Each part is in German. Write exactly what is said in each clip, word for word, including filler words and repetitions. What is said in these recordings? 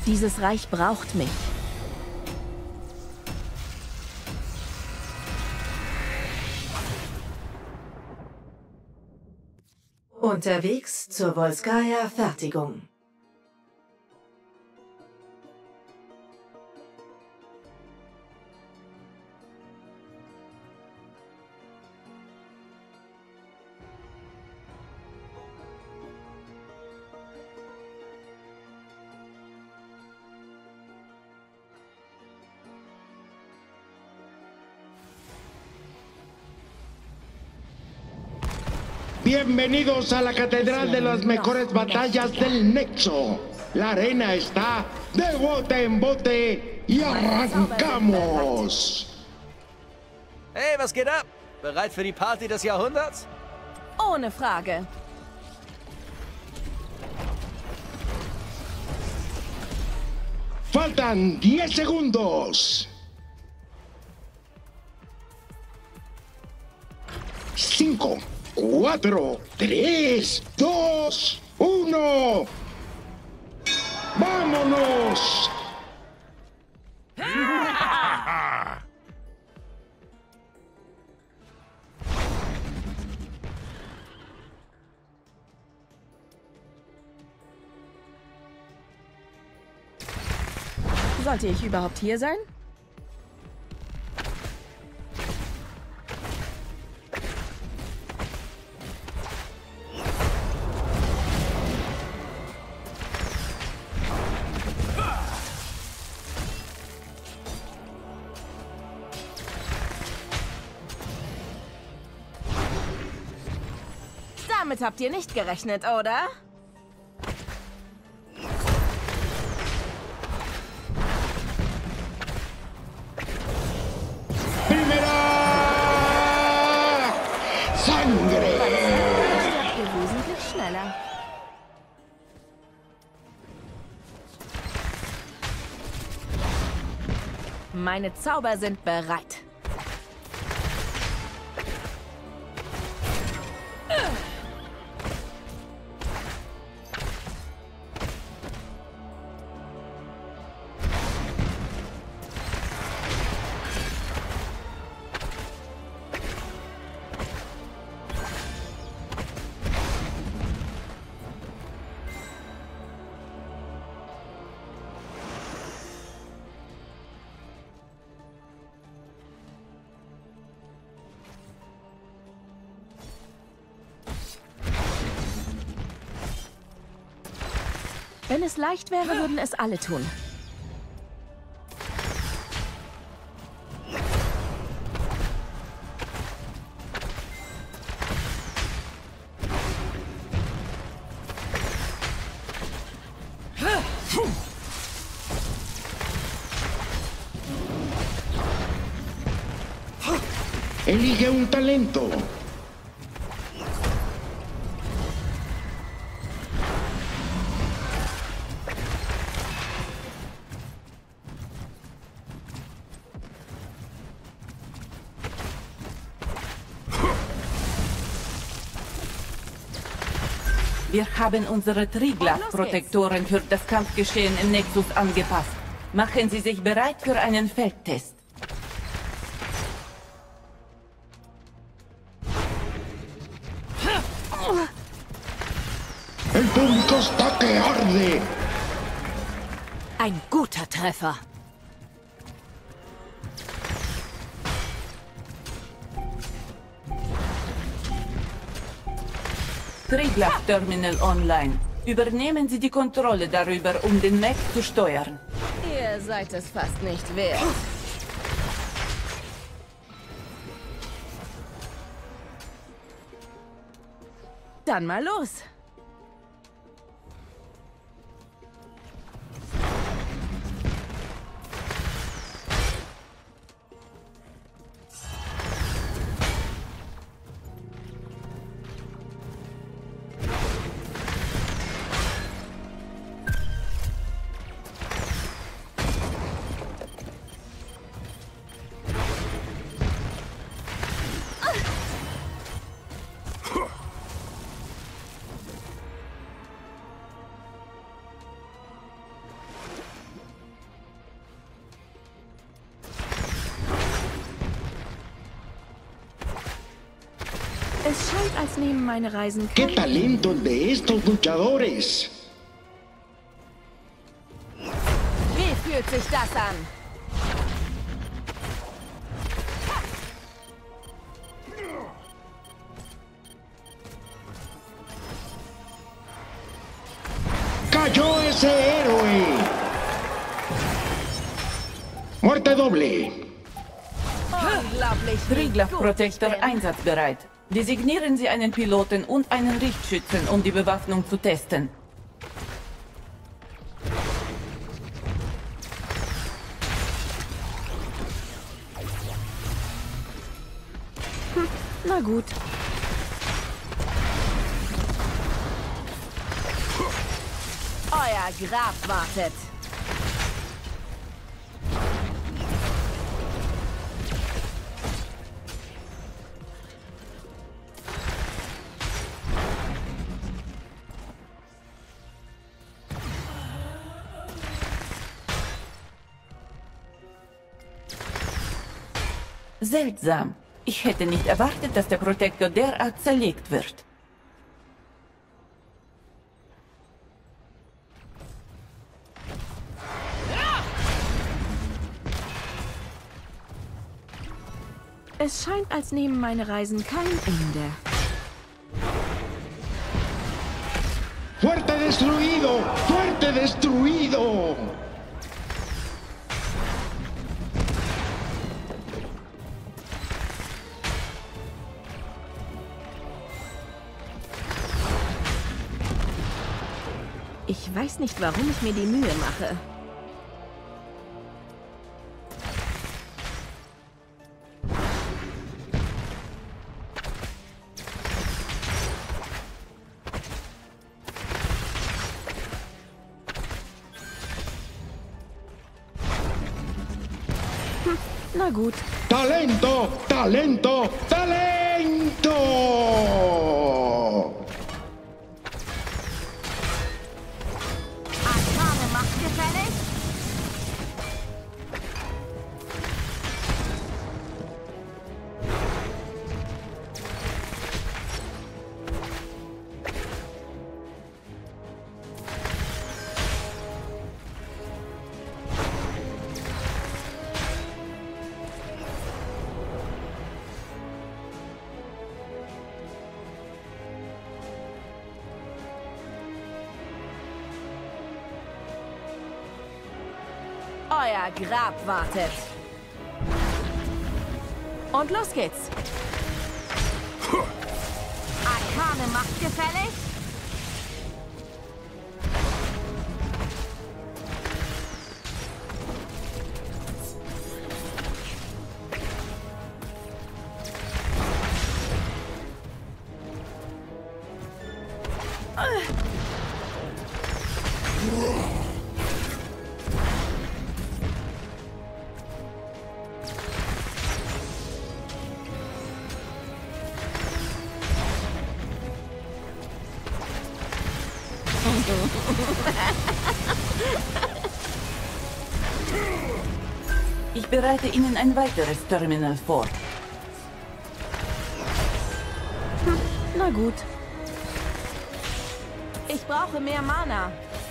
Dieses Reich braucht mich. Unterwegs zur Volskaya-Fertigung. Bienvenidos a la Catedral de las Mejores Batallas del Nexo. La arena está de bote en bote y arrancamos. Hey, was geht ab? Bereit für die Party des Jahrhunderts? Ohne Frage. Faltan diez segundos. cinco, cuatro, tres, dos, uno. ¡Vámonos! Sollte ich überhaupt hier sein? Damit habt ihr nicht gerechnet, oder? ¡Primera sangre! Habt ihr wesentlich schneller. Meine Zauber sind bereit. Wenn es leicht wäre, würden es alle tun. Elige un talento. Wir haben unsere Triglav-Protektoren für das Kampfgeschehen im Nexus angepasst. Machen Sie sich bereit für einen Feldtest. El público está que arde. Ein guter Treffer. Triglav-Terminal online. Übernehmen Sie die Kontrolle darüber, um den Mech zu steuern. Ihr seid es fast nicht wert. Dann mal los. Es scheint, als nehmen meine Reisen ¡Qué kein... talento el de estos luchadores! Wie fühlt sich das an? ¡Cayó ese héroe! ¡Muerte doble! Unglaublich. wie Triglav gut Protector ich bin. einsatzbereit. Designieren Sie einen Piloten und einen Richtschützen, um die Bewaffnung zu testen. Na gut. Euer Grab wartet. Seltsam. Ich hätte nicht erwartet, dass der Protektor derart zerlegt wird. Es scheint, als nehmen meine Reisen kein Ende. ¡Fuerte destruido! ¡Fuerte destruido! Ich weiß nicht, warum ich mir die Mühe mache. Hm, na gut. ¡Talento! ¡Talento! ¡Talento! Arkane Macht gefällig? Euer Grab wartet. Und los geht's. Arkane Macht gefällig? Ich bereite Ihnen ein weiteres Terminal vor. Hm, na gut. Ich brauche mehr Mana.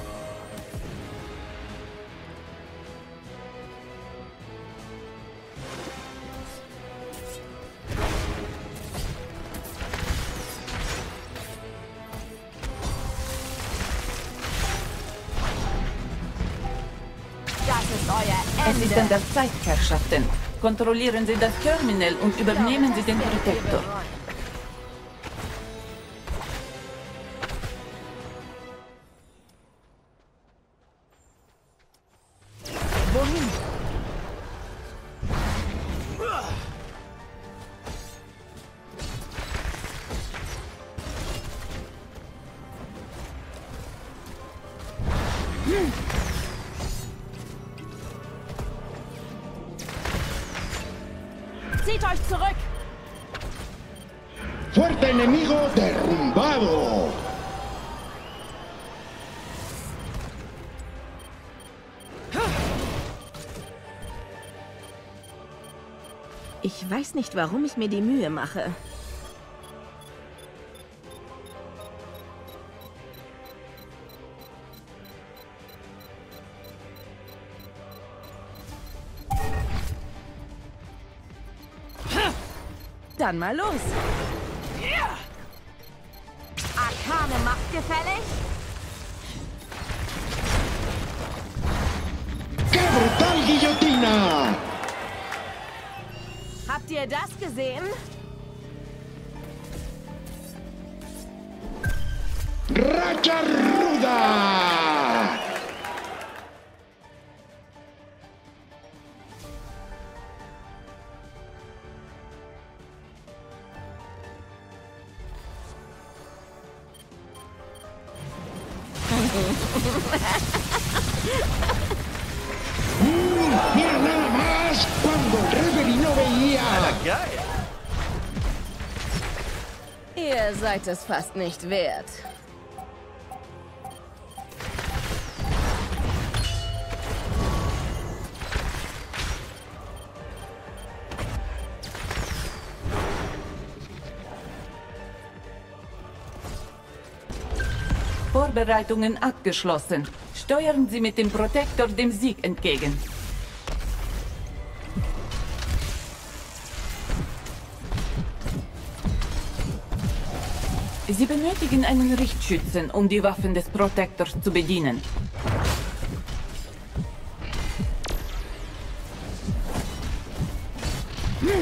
Das ist euer Ende. Es ist an der Zeit, Herrschaften. Kontrollieren Sie das Terminal und übernehmen Sie den Protektor. Wohin? Hm. Zieht euch zurück! ¡Fuerte enemigo derrumbado! Ich weiß nicht, warum ich mir die Mühe mache. Dann mal los. Arkane Macht gefällig? ¡Qué brutal guillotina! Habt ihr das gesehen? ¡Racha ruda! Mm, ¡Mira nada más! Cuando el referee no veía. Geil. Ihr seid es fast nicht wert. Vorbereitungen abgeschlossen. Steuern Sie mit dem Protektor dem Sieg entgegen. Sie benötigen einen Richtschützen, um die Waffen des Protektors zu bedienen. Hm.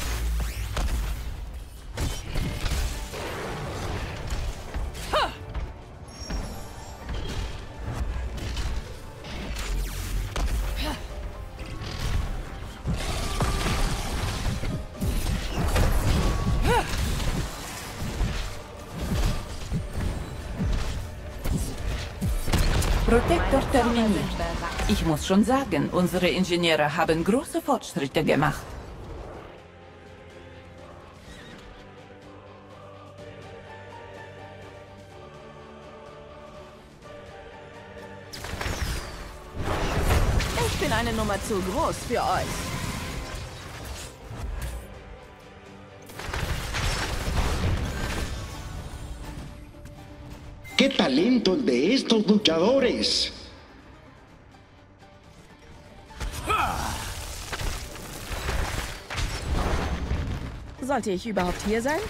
Protektor terminiert. Ich muss schon sagen, unsere Ingenieure haben große Fortschritte gemacht. Ich bin eine Nummer zu groß für euch. ¡Qué talento el de estos luchadores! Sollte ich überhaupt hier sein?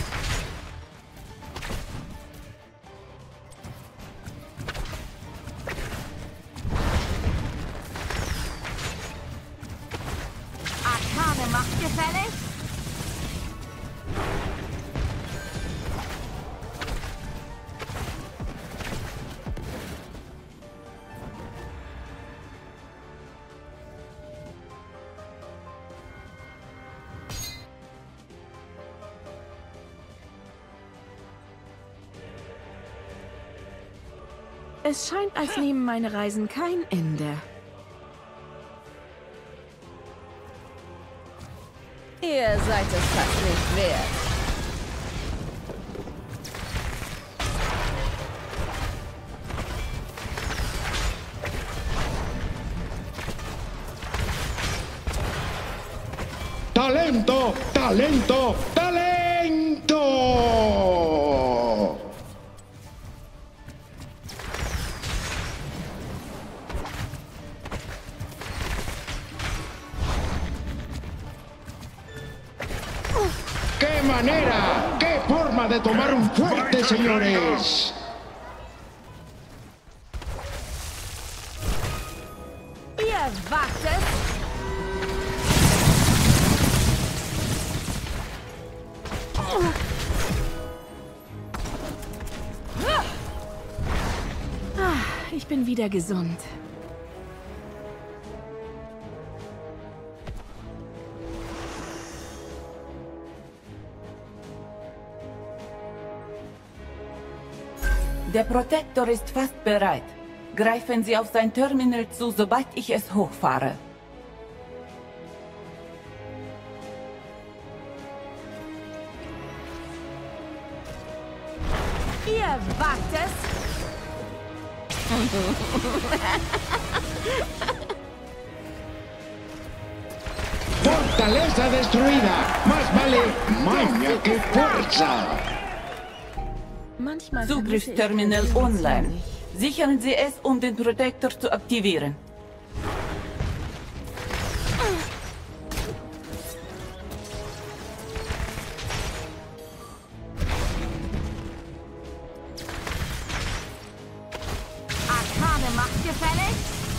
Arkane Macht gefällig? Es scheint, als nehmen meine Reisen kein Ende. Ihr seid es fast nicht wert. ¡Talento! ¡Talento! ¡Talento! ¡Qué manera! ¡Qué forma de tomar un fuerte, señores! Ihr wagt es? Ah, ich bin wieder gesund. Der Protektor ist fast bereit. Greifen Sie auf sein Terminal zu, sobald ich es hochfahre. Ihr wagt es? ¡Fortaleza destruida! ¡Más vale maña que fuerza! Manchmal vermisse ich Zugriffsterminal das online. ziemlich. Sichern Sie es, um den Protektor zu aktivieren. gefällig?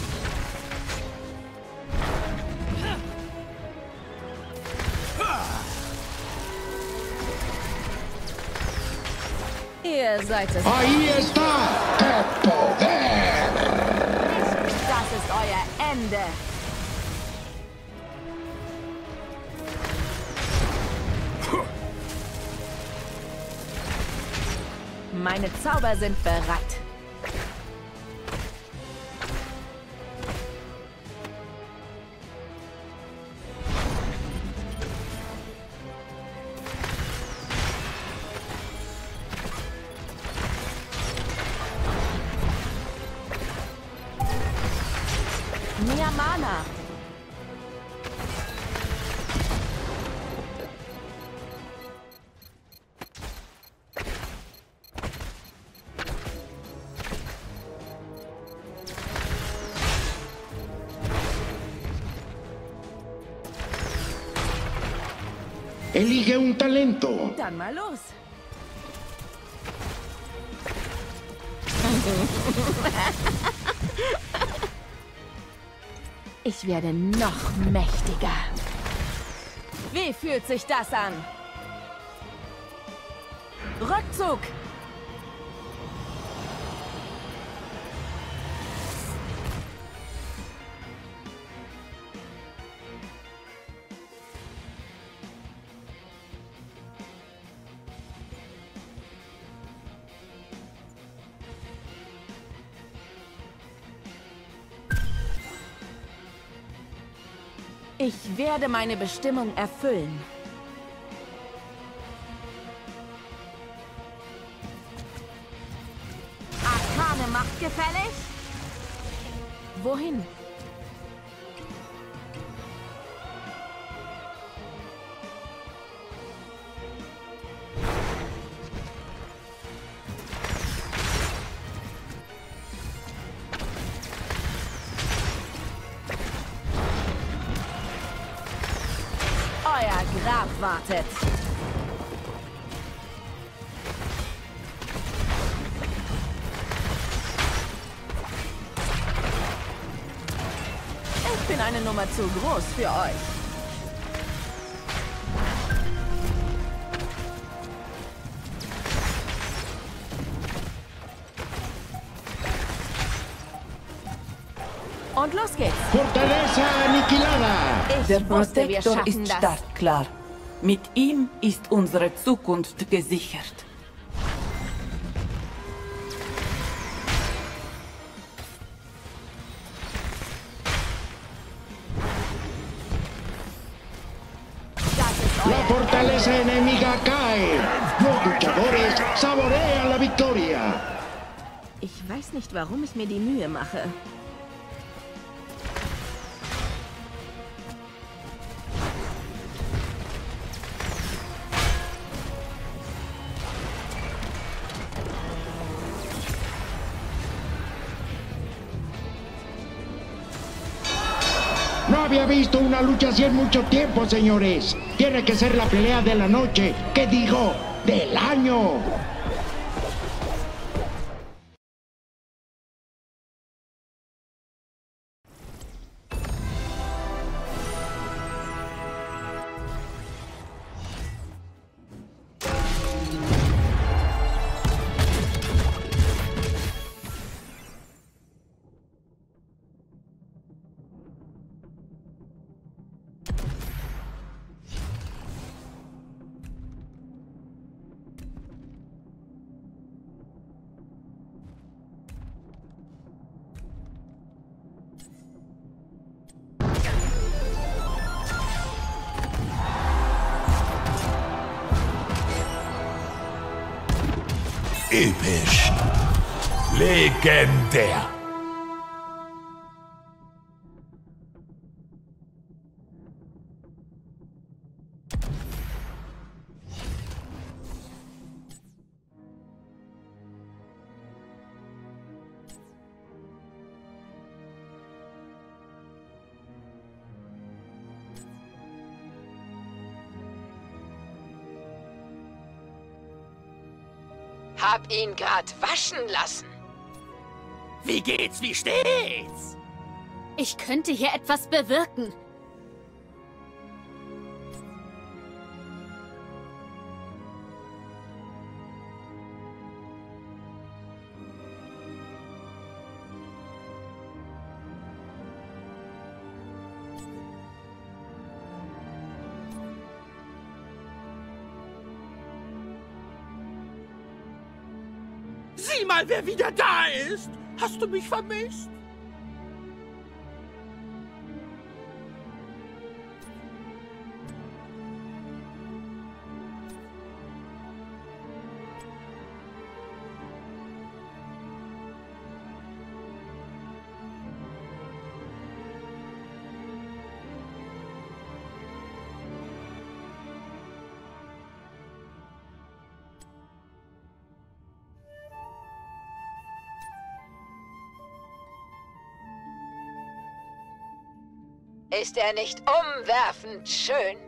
Ihr seid es. Ahí está. ¡Qué poder! Das ist euer Ende. Meine Zauber sind bereit. Mehr Mana. Elige un talento. Dann mal los. Ich werde noch mächtiger. Wie fühlt sich das an? Rückzug! Ich werde meine Bestimmung erfüllen. Arkane Macht gefällig? Wohin? Euer Grab wartet. Ich bin eine Nummer zu groß für euch. Und los geht's. Fortaleza aniquilada. Ich Der wusste, wir Protektor schaffen ist das. startklar. Mit ihm ist unsere Zukunft gesichert. Das ist La euer fortaleza enemiga cae. Los luchadores saborean la victoria. Ich weiß nicht, warum ich mir die Mühe mache. No había visto una lucha así en mucho tiempo, señores. Tiene que ser la pelea de la noche. ¿Qué digo? ¡Del año! Episch. Legendär. Hab ihn grad waschen lassen. Wie geht's, wie steht's? Ich könnte hier etwas bewirken. Sieh mal, wer wieder da ist! Hast du mich vermisst? Ist er nicht umwerfend schön?